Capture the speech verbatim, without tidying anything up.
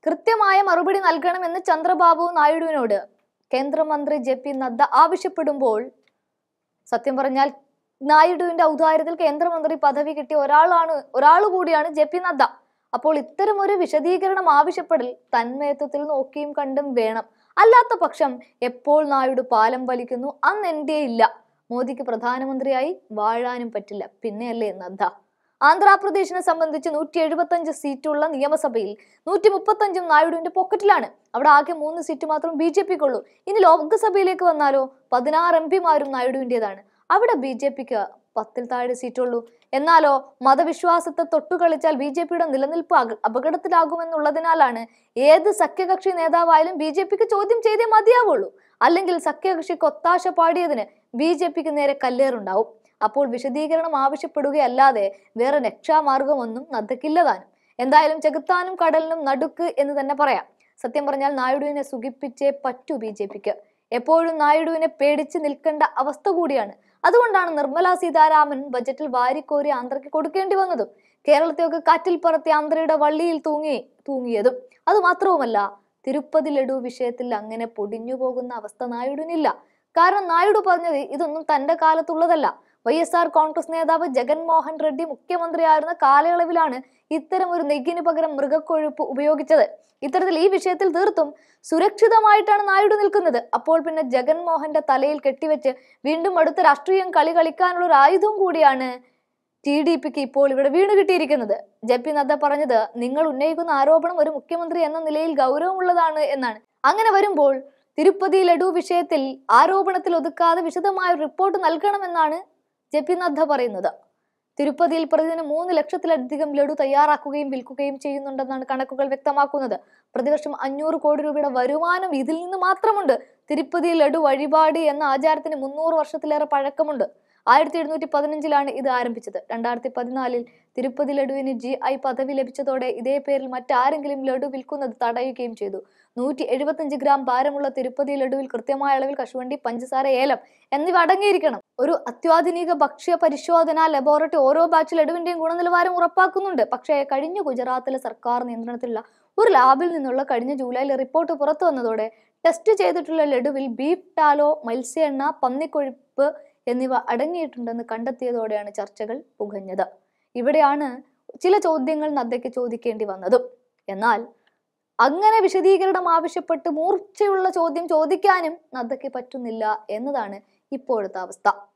കൃത്യമായ മറുപടി നൽകണമെന്ന് ചന്ദ്രബാബു നായിഡുവിനോട് കേന്ദ്രമന്ത്രി ജെ പി നദ്ദ ആവശ്യപ്പെടുമ്പോൾ സത്യം പറഞ്ഞാൽ നായിഡുവിന്റെ ഔദാര്യത്തിൽ കേന്ദ്രമന്ത്രി പദവി കിട്ടിയ ഒരാളാണ് ഒരാൾ കൂടിയാണ് ജെ പി നദ്ദ. അപ്പോൾ ഇത്തരം ഒരു വിശദീകരണം ആവശ്യപ്പെടൽ തന്മയത്വത്തിൽ നോക്കിയും കണ്ടും വേണം. അല്ലാത്ത പക്ഷം എപ്പോൾ നായിഡു പാലം വലിക്കുന്നു അന്ന് എന്റെ ഇല്ല, മോദിക്ക് പ്രധാനമന്ത്രിയായി വാഴാനും പറ്റില്ല, പിന്നെയല്ലേ നദ്ദ. ആന്ധ്രാപ്രദേശിനെ സംബന്ധിച്ച് നൂറ്റി എഴുപത്തി അഞ്ച് സീറ്റുള്ള നിയമസഭയിൽ നൂറ്റി മുപ്പത്തി അഞ്ചും നായിഡുവിന്റെ പോക്കറ്റിലാണ്. അവിടെ ആകെ മൂന്ന് സീറ്റ് മാത്രം ബി ജെ പിക്കുള്ളൂ. ഇനി ലോക്സഭയിലേക്ക് വന്നാലോ പതിനാറ് എം പിമാരും നായിഡുവിന്റേതാണ്. അവിടെ ബി ജെ പിക്ക് പത്തിൽ താഴെ സീറ്റുള്ളൂ. എന്നാലോ മതവിശ്വാസത്തെ തൊട്ടുകളിച്ചാൽ ബി ജെ പിയുടെ നിലനിൽപ്പ് അപകടത്തിലാകുമെന്നുള്ളതിനാലാണ് ഏത് സഖ്യകക്ഷി നേതാവായാലും ബി ജെ പിക്ക് ചോദ്യം ചെയ്തേ മതിയാവുള്ളൂ. അല്ലെങ്കിൽ സഖ്യകക്ഷിക്ക് ഒത്താശ പാടിയതിന് ബി ജെ പിക്ക് നേരെ കല്ലേറുണ്ടാവും. അപ്പോൾ വിശദീകരണം ആവശ്യപ്പെടുകയല്ലാതെ വേറെ രക്ഷാമാർഗമൊന്നും നദ്ദക്കില്ലതാനും. എന്തായാലും ചെകുത്താനും കടലിനും നടുക്ക് എന്ന് തന്നെ പറയാം. സത്യം പറഞ്ഞാൽ നായിഡുവിനെ സുഖിപ്പിച്ചേ പറ്റൂ ബി ജെ പിക്ക്. എപ്പോഴും നായിഡുവിനെ പേടിച്ച് നിൽക്കേണ്ട അവസ്ഥ കൂടിയാണ്. അതുകൊണ്ടാണ് നിർമ്മല സീതാരാമൻ ബജറ്റിൽ വാരിക്കോരി ആന്ധ്രയ്ക്ക് കൊടുക്കേണ്ടി വന്നതും കേരളത്തെയൊക്കെ കാറ്റിൽ പറത്തി ആന്ധ്രയുടെ വള്ളിയിൽ തൂങ്ങി തൂങ്ങിയതും. അത് മാത്രവുമല്ല, തിരുപ്പതി ലഡു വിഷയത്തിൽ അങ്ങനെ പൊടിഞ്ഞു പോകുന്ന അവസ്ഥ നായിഡുവിനില്ല. കാരണം നായിഡു പറഞ്ഞത് ഇതൊന്നും തന്റെ കാലത്തുള്ളതല്ല. വൈ എസ് ആർ കോൺഗ്രസ് നേതാവ് ജഗൻമോഹൻ റെഡ്ഡി മുഖ്യമന്ത്രിയായിരുന്ന കാലയളവിലാണ് ഇത്തരം ഒരു നെയ്യിന് പകരം മൃഗക്കൊഴുപ്പ് ഉപയോഗിച്ചത്. ഇത്തരത്തിൽ ഈ വിഷയത്തിൽ തീർത്തും സുരക്ഷിതമായിട്ടാണ് നായിഡു നിൽക്കുന്നത്. അപ്പോൾ പിന്നെ ജഗൻമോഹന്റെ തലയിൽ കെട്ടിവെച്ച് വീണ്ടും അടുത്ത രാഷ്ട്രീയം കളി കളിക്കാനുള്ള ഒരു ആയുധം കൂടിയാണ് ടി ഡി പിക്ക് ഇപ്പോൾ ഇവിടെ വീണു കിട്ടിയിരിക്കുന്നത്. ജെ പി നദ്ദ പറഞ്ഞത് നിങ്ങൾ ഉന്നയിക്കുന്ന ആരോപണം ഒരു മുഖ്യമന്ത്രി എന്ന നിലയിൽ ഗൗരവമുള്ളതാണ് എന്നാണ്. അങ്ങനെ വരുമ്പോൾ തിരുപ്പതി ലഡു വിഷയത്തിൽ ആരോപണത്തിൽ ഒതുക്കാതെ വിശദമായ റിപ്പോർട്ട് നൽകണമെന്നാണ് ജെ പി നദ്ദ പറയുന്നത്. തിരുപ്പതിയിൽ പ്രതിദിനം മൂന്ന് ലക്ഷത്തിലധികം ലഡു തയ്യാറാക്കുകയും വിൽക്കുകയും ചെയ്യുന്നുണ്ടെന്നാണ് കണക്കുകൾ വ്യക്തമാക്കുന്നത്. പ്രതിവർഷം അഞ്ഞൂറ് കോടി രൂപയുടെ വരുമാനം ഇതിൽ നിന്ന് മാത്രമുണ്ട്. തിരുപ്പതി ലഡു വഴിപാട് എന്ന ആചാരത്തിന് മുന്നൂറ് വർഷത്തിലേറെ പഴക്കമുണ്ട്. ആയിരത്തി എഴുന്നൂറ്റി പതിനഞ്ചിലാണ് ഇത് ആരംഭിച്ചത്. രണ്ടായിരത്തി പതിനാലിൽ തിരുപ്പതി ലഡുവിന് ജി ഐ പദവി ലഭിച്ചതോടെ ഇതേ പേരിൽ മറ്റാരെങ്കിലും ലഡു വിൽക്കുന്നത് തടയുകയും ചെയ്തു. നൂറ്റി എഴുപത്തഞ്ച് ഗ്രാം ഭാരമുള്ള തിരുപ്പതി ലഡുവിൽ കൃത്യമായ അളവിൽ കശുവണ്ടി, പഞ്ചസാര, ഏലം എന്നിവ അടങ്ങിയിരിക്കണം. ഒരു അത്യാധുനിക ഭക്ഷ്യ പരിശോധനാ ലബോറട്ടറി ഓരോ ബാച്ച് ലഡുവിന്റെയും ഗുണനിലവാരം ഉറപ്പാക്കുന്നുണ്ട്. പക്ഷേ കഴിഞ്ഞ ഗുജറാത്തിലെ സർക്കാർ നിയന്ത്രണത്തിലുള്ള ഒരു ലാബിൽ നിന്നുള്ള കഴിഞ്ഞ ജൂലൈയിൽ റിപ്പോർട്ട് പുറത്തു വന്നതോടെ ടെസ്റ്റ് ചെയ്തിട്ടുള്ള ലഡുവിൽ ബീഫ് ടാലോ, മത്സ്യ എണ്ണ, പന്നിക്കൊഴുപ്പ് എന്നിവ അടങ്ങിയിട്ടുണ്ടെന്ന് കണ്ടെത്തിയതോടെയാണ് ചർച്ചകൾ പുകഞ്ഞത്. ഇവിടെയാണ് ചില ചോദ്യങ്ങൾ നദ്ദയ്ക്ക് ചോദിക്കേണ്ടി വന്നതും. എന്നാൽ അങ്ങനെ വിശദീകരണം ആവശ്യപ്പെട്ട് മൂർച്ചയുള്ള ചോദ്യം ചോദിക്കാനും നദ്ദയ്ക്ക് പറ്റുന്നില്ല എന്നതാണ് ഇപ്പോഴത്തെ അവസ്ഥ.